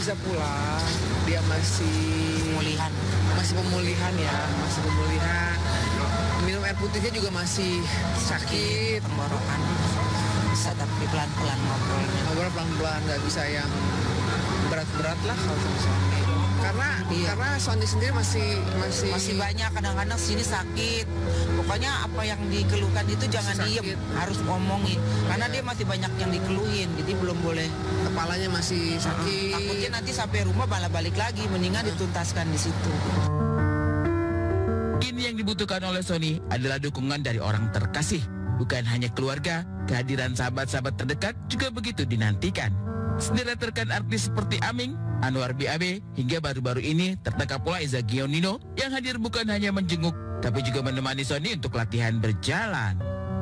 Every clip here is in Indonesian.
bisa pulang. Dia masih pemulihan ya, masih pemulihan. Minum air putihnya juga masih sakit, tenggorokan. Bisa tapi pelan-pelan ngobrolnya. Ngobrol pelan-pelan, nggak bisa yang berat-berat lah kalau sama Sony. Karena Sony sendiri masih banyak, kadang-kadang sini sakit. Pokoknya apa yang dikeluhkan itu jangan diem, harus ngomongin. Karena dia masih banyak yang dikeluhin, jadi belum boleh. Kepalanya masih sakit. Takutnya nanti sampai rumah malah balik lagi, mendingan dituntaskan di situ. Kini yang dibutuhkan oleh Sony adalah dukungan dari orang terkasih. Bukan hanya keluarga, kehadiran sahabat-sahabat terdekat juga begitu dinantikan. Sederet rekan artis seperti Aming, Anwar BAB, hingga baru-baru ini tertangkap pula Eza Gionino yang hadir bukan hanya menjenguk, tapi juga menemani Sony untuk latihan berjalan.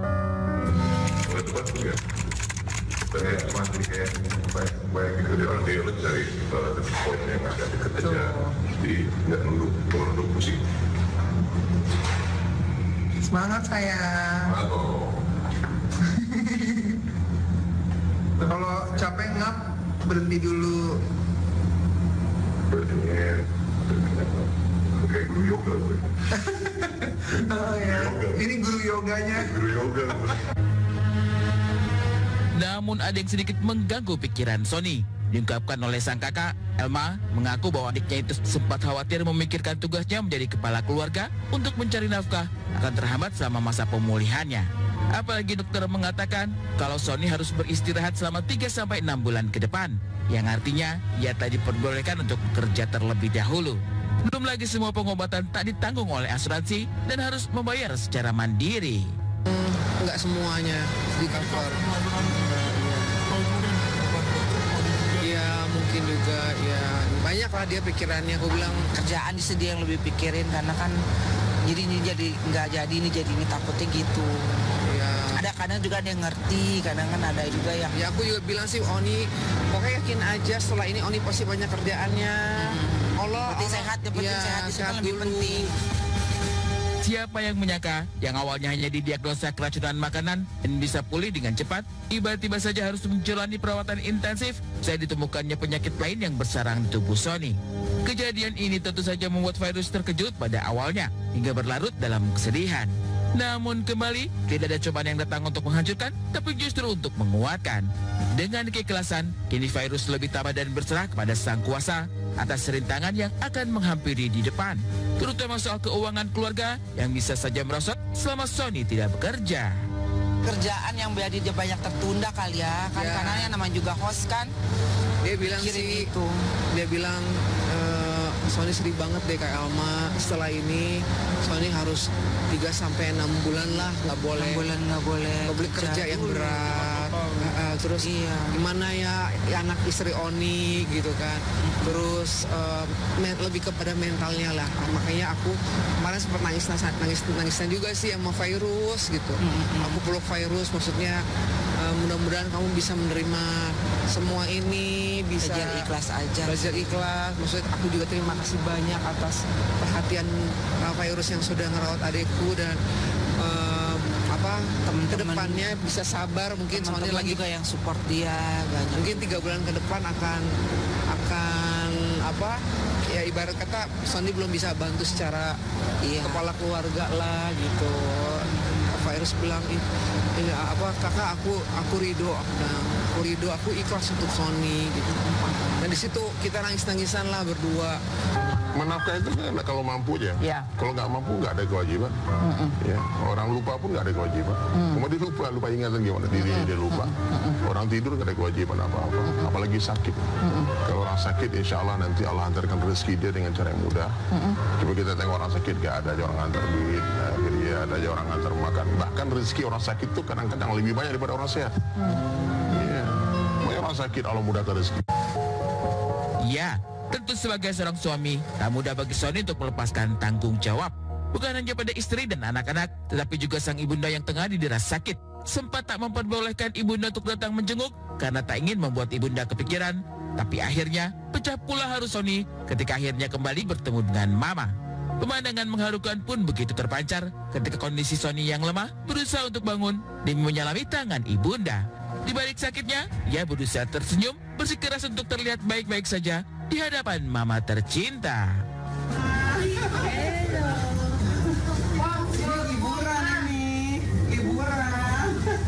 Saya masih kayak bayangin itu orang dia cari poin yang agak dekat aja, jadi nggak nunduk pusing. Semangat sayang. Kalau capek ngap, berhenti dulu. Berhenti, kayak guru yoga gue. Oh ya, ini guru yoganya. Guru yoga. Namun ada yang sedikit mengganggu pikiran Sony. Diungkapkan oleh sang kakak, Elma, mengaku bahwa adiknya itu sempat khawatir memikirkan tugasnya menjadi kepala keluarga untuk mencari nafkah akan terhambat selama masa pemulihannya. Apalagi dokter mengatakan kalau Sony harus beristirahat selama 3-6 bulan ke depan, yang artinya ia tak diperbolehkan untuk bekerja terlebih dahulu. Belum lagi semua pengobatan tak ditanggung oleh asuransi dan harus membayar secara mandiri. Enggak semuanya di cover. Ya mungkin juga ya banyak lah dia pikirannya. Aku bilang Kerjaan di dia yang lebih pikirin karena kan jadi ini takutnya gitu. ya. Ada kadang juga ada yang ngerti, kadang kan ada juga yang Ya aku juga bilang sih Oni, pokoknya yakin aja setelah ini Oni pasti banyak kerjaannya. Allah, penting sehat, yang penting sehat itu kan lebih penting. Siapa yang menyangka yang awalnya hanya didiagnosa keracunan makanan dan bisa pulih dengan cepat, tiba-tiba saja harus menjalani perawatan intensif saat ditemukannya penyakit lain yang bersarang di tubuh Sony. Kejadian ini tentu saja membuat Virus terkejut pada awalnya hingga berlarut dalam kesedihan. Namun kembali, tidak ada cobaan yang datang untuk menghancurkan, tapi justru untuk menguatkan. Dengan keikhlasan, kini Virus lebih tabah dan berserah kepada Sang Kuasa atas rintangan yang akan menghampiri di depan, terutama soal keuangan keluarga yang bisa saja merosot selama Sony tidak bekerja. Kerjaan yang jadi dia banyak tertunda kali ya, kan karena yang namanya juga host kan. Dia bilang sih, itu. dia bilang Sony sedih banget deh Kak Elma. Setelah ini Sony harus 3-6 bulan lah nggak boleh kerja yang berat. Terus gimana ya anak istri Oni gitu kan. Terus lebih kepada mentalnya lah. Makanya aku kemarin sempat nangisan juga sih sama Virus gitu. Aku peluk Virus, maksudnya mudah-mudahan kamu bisa menerima semua ini, bisa belajar ikhlas. Maksudnya aku juga terima kasih banyak atas perhatian Virus yang sudah ngerawat adekku dan kedepannya bisa sabar. Mungkin Sony lagi juga yang support dia banyak. Mungkin 3 bulan ke depan akan ya ibarat kata Sony belum bisa bantu secara kepala keluarga lah gitu. Virus bilang kakak aku ridho, aku ikhlas untuk Sony gitu. Dan di situ kita nangis-nangisan lah berdua. Menafkahi itu kan kalau mampu aja. Ya. Kalau nggak mampu nggak ada kewajiban. Ya. Orang lupa pun nggak ada kewajiban. Cuma dia lupa ingatan gimana dirinya dia lupa. Orang tidur nggak ada kewajiban apa-apa. Apalagi sakit. Kalau orang sakit, insya Allah nanti Allah hantarkan rezeki dia dengan cara yang mudah. Coba kita tengok orang sakit nggak ada aja orang hantar duit, dia ada aja orang hantar makan. Bahkan rezeki orang sakit tuh kadang-kadang lebih banyak daripada orang sehat. Iya. Orang sakit Allah mudahkan rezeki. Ya, tentu sebagai seorang suami, tak mudah bagi Sony untuk melepaskan tanggung jawab. Bukan hanya pada istri dan anak-anak, tetapi juga sang ibunda yang tengah didera sakit. Sempat tak memperbolehkan ibunda untuk datang menjenguk karena tak ingin membuat ibunda kepikiran. Tapi akhirnya pecah pula haru Sony ketika akhirnya kembali bertemu dengan mama. Pemandangan mengharukan pun begitu terpancar ketika kondisi Sony yang lemah berusaha untuk bangun demi menyalami tangan ibunda. Di balik sakitnya, ia berusaha tersenyum bersikeras untuk terlihat baik-baik saja di hadapan mama tercinta. Liburan ini, liburan.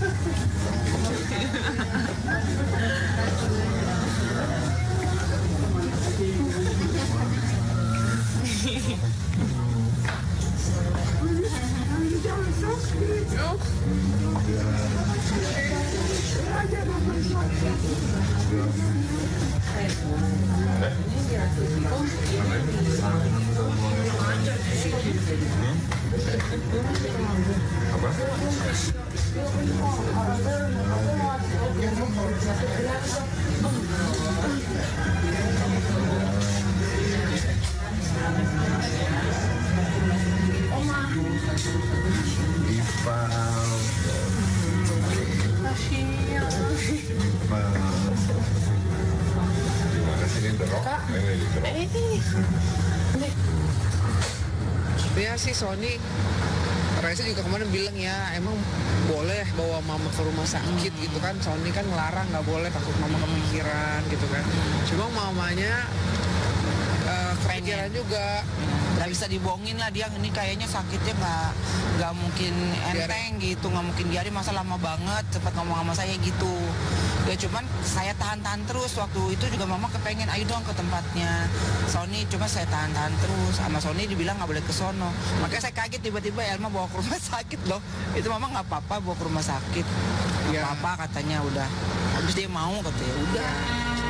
Ya sih Sony, Reza juga kemarin bilang ya emang boleh bawa mama ke rumah sakit gitu kan. Sony kan ngelarang nggak boleh, takut mama kepikiran gitu kan. Cuma mamanya kepikiran juga. Gak bisa dibohongin lah, dia ini kayaknya sakitnya nggak mungkin enteng gitu, nggak mungkin diare, masa lama banget cepat ngomong sama saya gitu. Ya cuman saya tahan-tahan terus, waktu itu juga mama kepengen ayo dong ke tempatnya Sony, cuma saya tahan-tahan terus. Sama Sony dibilang nggak boleh ke sono, makanya saya kaget tiba-tiba Elma bawa ke rumah sakit loh. Itu mama nggak apa-apa bawa ke rumah sakit, nggak apa-apa katanya, udah habis dia mau katanya udah.